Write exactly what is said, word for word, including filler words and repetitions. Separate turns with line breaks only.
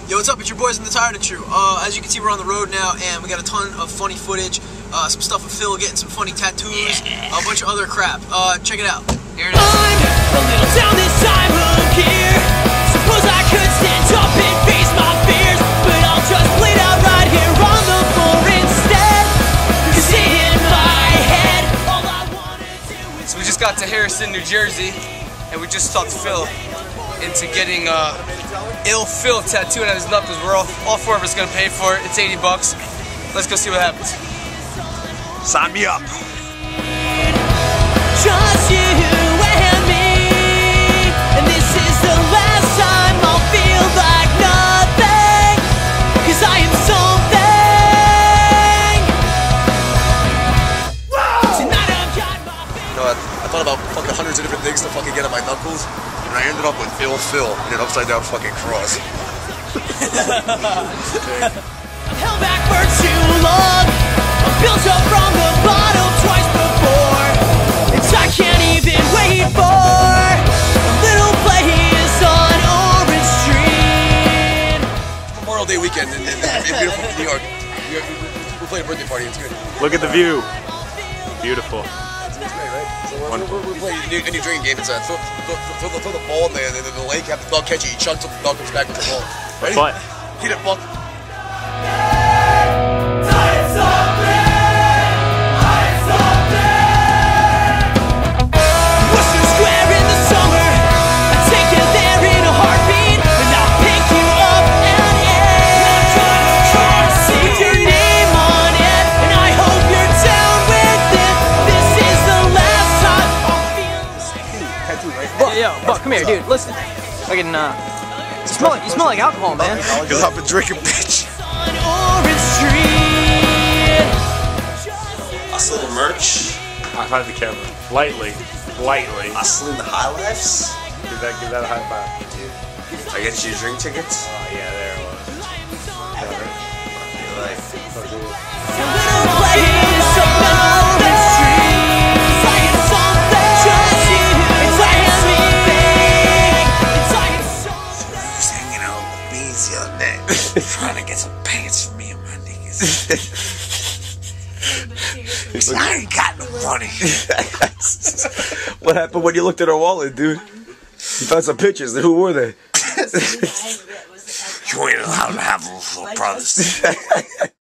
Yo, what's up? It's your boys in the Tired and True. Uh, as you can see, we're on the road now, and we got a ton of funny footage. Uh, some stuff with Phil getting some funny tattoos, a bunch of other crap. Uh, check it out. Here it is.
I'm a little down this time, who cares? Suppose I could stand up and face my fears, but I'll just bleed out right here on the floor instead. Cause in my head, all I wanna do is...
So we just got to Harrison, New Jersey, and we just talked Phil into getting uh, Ill Phil tattooed on his knuckles. We're all, all four of us gonna pay for it. It's eighty bucks. Let's go see what happens.
Sign me up.
Just you and me, and this is the last time I'll feel like nothing, cause I am something. Tonight I've got my...
You know, I, I thought about fucking hundreds of different things to fucking get on my knuckles, and I ended up with Ill Phil and an upside down fucking cross.
I've held back for too long. I'm built up from the bottom twice before, and I can't even wait for a little place on Orange Street.
Memorial Day weekend in, in, in beautiful New York. We, we, we played a birthday party. It's good.
Look at the view. Beautiful.
It's great, right? So we're, we're, we're playing a new, a new drinking game. It's uh, throw, throw, throw, the, throw the ball in the, in the lake, have the dog catch it, he chucks it, the dog comes back with the ball. Ready?
But
Hit it, Buck.
Yo, Buck, come here, dude. Listen. Fucking, uh, you smell, you smell like alcohol, man.
Because I've been drinking, bitch.
I sold the merch.
I find the camera. Lightly. Lightly.
I sold the high lifes.
Give that, give that a high five.
I get you drink tickets.
Oh, yeah, there it was.
Like, who's hanging out with beans the other day? Trying to get some pants for me and my niggas. I ain't got no money.
What happened when you looked at her wallet, dude? You found some pictures. Who were they?
You ain't allowed to have little brothers.